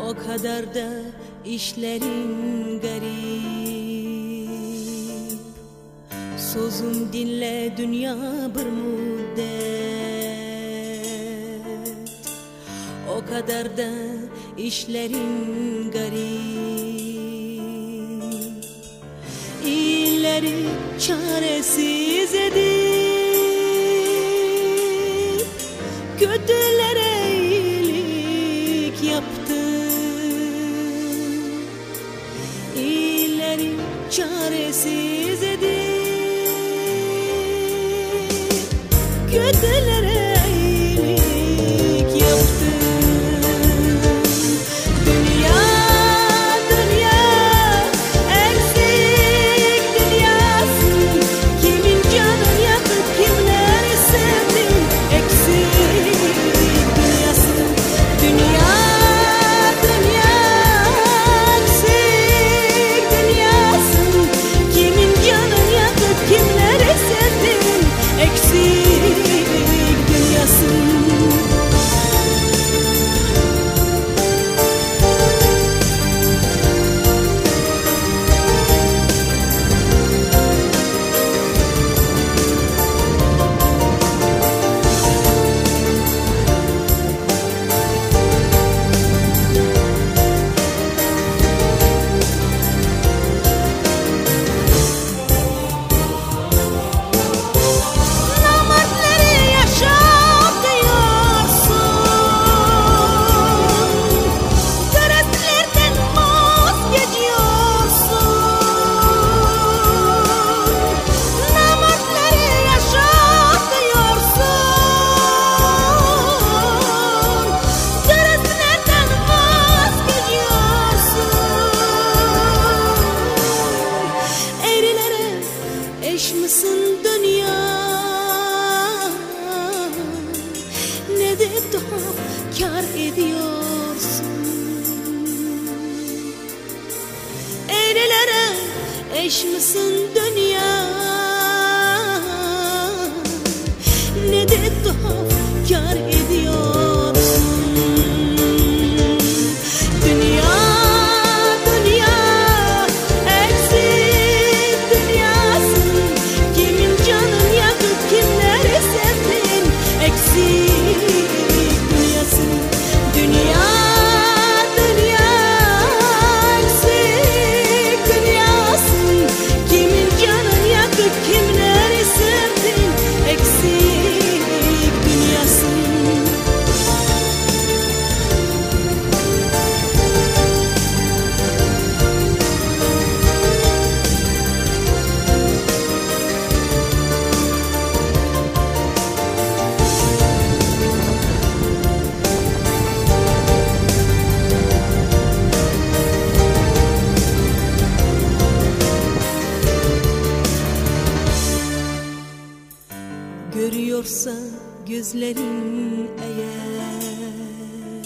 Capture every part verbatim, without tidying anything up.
O kadar da işlerin garip. Sözüm dinle dünya bir müddet. O kadar da işlerin garip. İyileri çaresiz edip kötülere iyilik yaptın. İyileri çaresiz edip kötülere iyilik yaptın. Dünya, dünya, eksik dünyasın. Kimin canını yakıp kimleri sevdin? Eksik dünyasın. Dünya, dünya, eksik dünyasın. Kimin canını yakıp kimleri sevdin? Eksik dünyasın. Eş misin dünya? Ne de tuhaf kar ediyorsun. Eğrilere eş misin dünya? Ne de tuhaf kar ediyorsun. Dünya, dünya, eksik dünyasın. Kimin canını yakıp kimleri sevdin? Eksik dünyasın. Dünya, dünya, eksik dünyasın. Kimin canını yakıp kimleri sevdin? Eksik dünyasın. Görüyorsa gözlerin eğer,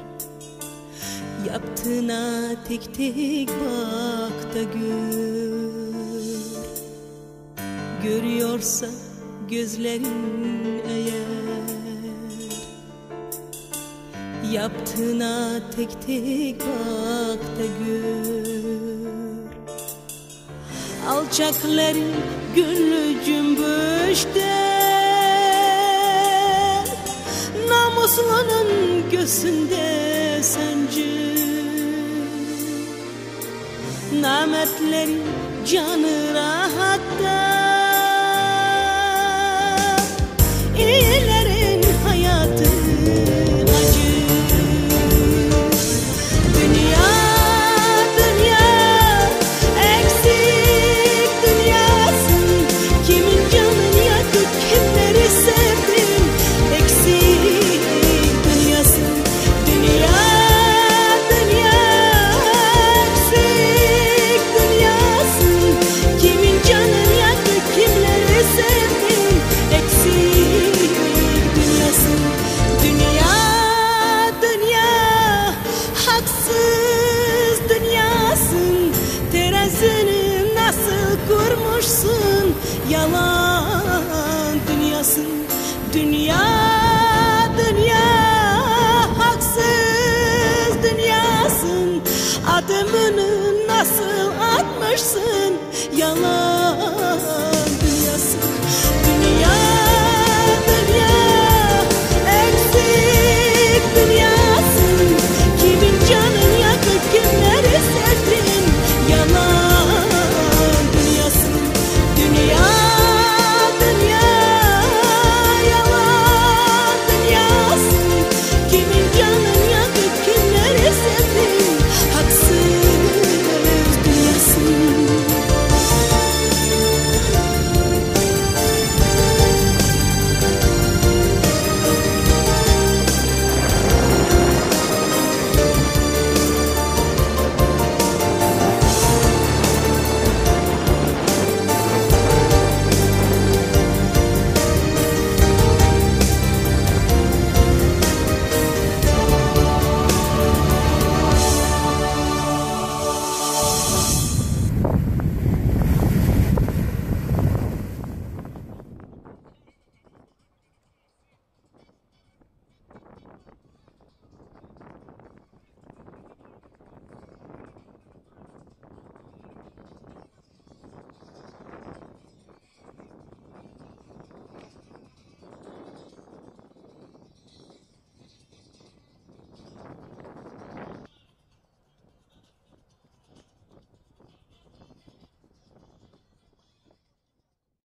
yaptığına tek tek bak da gör. Görüyorsa gözlerin eğer, yaptığına tek tek bak da gör. Alçakların gönlü cümbüşte, namuslunun göğsünde sancı. Namertlerin canı rahatta, iyilerin hayatı acı. Dünya, dünya, eksik dünyasın. Kimin canını yakıp kimleri sevdin? Eksik dünyasın. Dünya, dünya, eksik dünyasın. Kimin canını yakıp kimleri sevdin? Eksik varsın, yalan